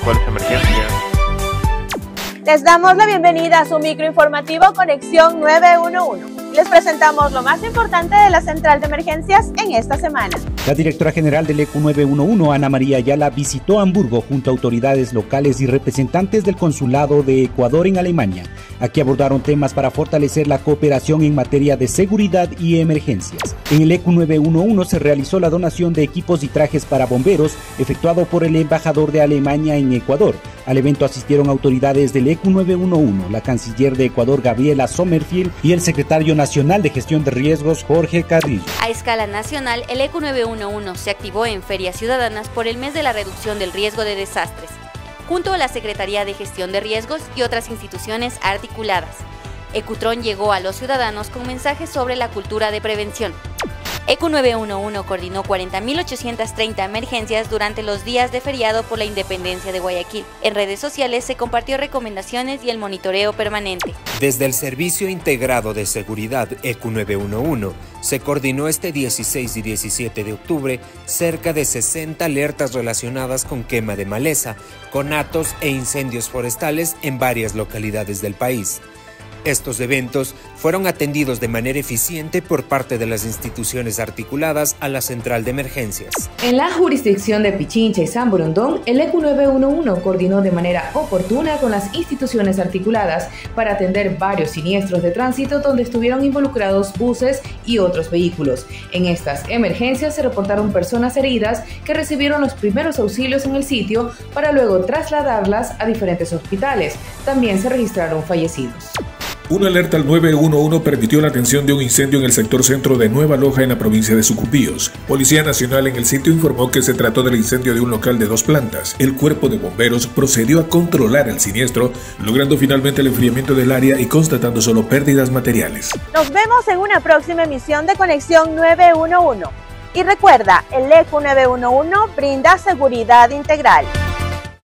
eventuales emergencias. Les damos la bienvenida a su microinformativo Conexión 911. Les presentamos lo más importante de la Central de Emergencias en esta semana. La directora general del ECU 911, Ana María Ayala, visitó Hamburgo junto a autoridades locales y representantes del Consulado de Ecuador en Alemania. Aquí abordaron temas para fortalecer la cooperación en materia de seguridad y emergencias. En el ECU 911 se realizó la donación de equipos y trajes para bomberos, efectuado por el embajador de Alemania en Ecuador. Al evento asistieron autoridades del ECU 911, la canciller de Ecuador, Gabriela Sommerfield, y el secretario nacional de gestión de riesgos, Jorge Carrillo. A escala nacional, el ECU 911 se activó en ferias ciudadanas por el mes de la reducción del riesgo de desastres, junto a la Secretaría de Gestión de Riesgos y otras instituciones articuladas. Ecutron llegó a los ciudadanos con mensajes sobre la cultura de prevención. ECU 911 coordinó 40.830 emergencias durante los días de feriado por la independencia de Guayaquil. En redes sociales se compartió recomendaciones y el monitoreo permanente. Desde el Servicio Integrado de Seguridad ECU 911 se coordinó este 16 y 17 de octubre cerca de 60 alertas relacionadas con quema de maleza, conatos e incendios forestales en varias localidades del país. Estos eventos fueron atendidos de manera eficiente por parte de las instituciones articuladas a la Central de Emergencias. En la jurisdicción de Pichincha y San Borondón, el ECU 911 coordinó de manera oportuna con las instituciones articuladas para atender varios siniestros de tránsito donde estuvieron involucrados buses y otros vehículos. En estas emergencias se reportaron personas heridas que recibieron los primeros auxilios en el sitio para luego trasladarlas a diferentes hospitales. También se registraron fallecidos. Una alerta al 911 permitió la atención de un incendio en el sector centro de Nueva Loja en la provincia de Sucumbíos. Policía Nacional en el sitio informó que se trató del incendio de un local de 2 plantas. El cuerpo de bomberos procedió a controlar el siniestro, logrando finalmente el enfriamiento del área y constatando solo pérdidas materiales. Nos vemos en una próxima emisión de Conexión 911. Y recuerda, el ECU 911 brinda seguridad integral.